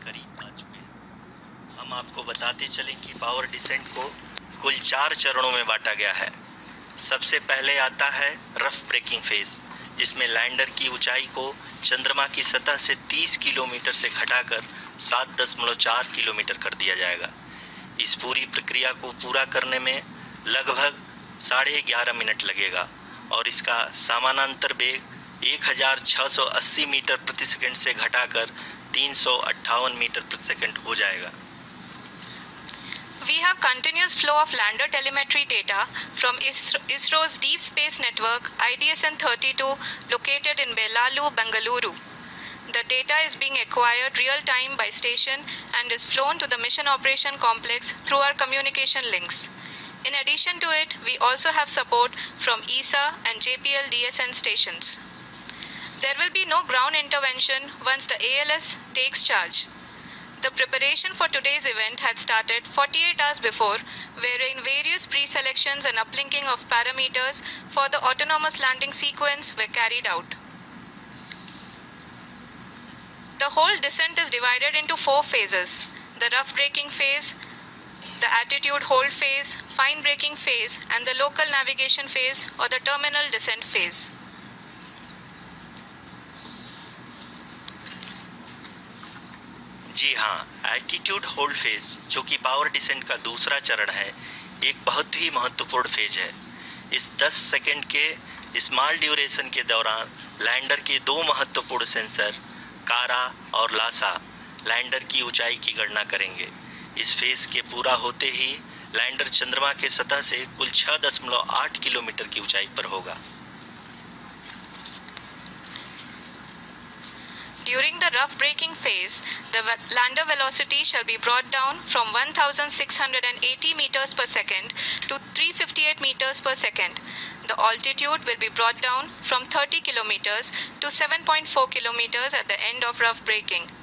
करीब आ चुके हैं। हम आपको बताते चलें कि पावर डिसेंट को कुल 4 चरणों में बांटा गया है। सबसे पहले आता है रफ ब्रेकिंग फेज, जिसमें लैंडर की ऊंचाई को चंद्रमा की सतह से 30 किलोमीटर से घटाकर 7.4 किलोमीटर कर दिया जाएगा। इस पूरी प्रक्रिया को पूरा करने में लगभग 11.5 मिनट लगेगा और इसका समानांतर वेग 1680 मीटर प्रति सेकंड से घटाकर 358 मीटर प्रति सेकंड हो जाएगा। We have continuous flow of lander telemetry data from ISRO's Deep Space Network IDSN-32 located in Belalu, Bengaluru. The data is being acquired real-time by station and is flown to the Mission Operation Complex through our communication links. In addition to it, we also have support from ESA and JPL DSN stations. There will be no ground intervention once the ALS takes charge. The preparation for today's event had started 48 hours before, wherein various pre-selections and uplinking of parameters for the autonomous landing sequence were carried out. The whole descent is divided into 4 phases: the rough braking phase, the attitude hold phase, fine braking phase, and the local navigation phase or the terminal descent phase. जी हाँ, altitude hold phase, जो कि power descent का दूसरा चरण है, एक बहुत ही महत्वपूर्ण फेज है। इस 10 सेकंड के स्मॉल ड्यूरेशन के दौरान लैंडर के 2 महत्वपूर्ण सेंसर कारा और लासा लैंडर की ऊंचाई की गणना करेंगे। इस फेज के पूरा होते ही लैंडर चंद्रमा के सतह से कुल 6.8 किलोमीटर की ऊंचाई पर होगा। During the rough braking phase, the lander velocity shall be brought down from 1680 meters per second to 358 meters per second. The altitude will be brought down from 30 kilometers to 7.4 kilometers at the end of rough braking.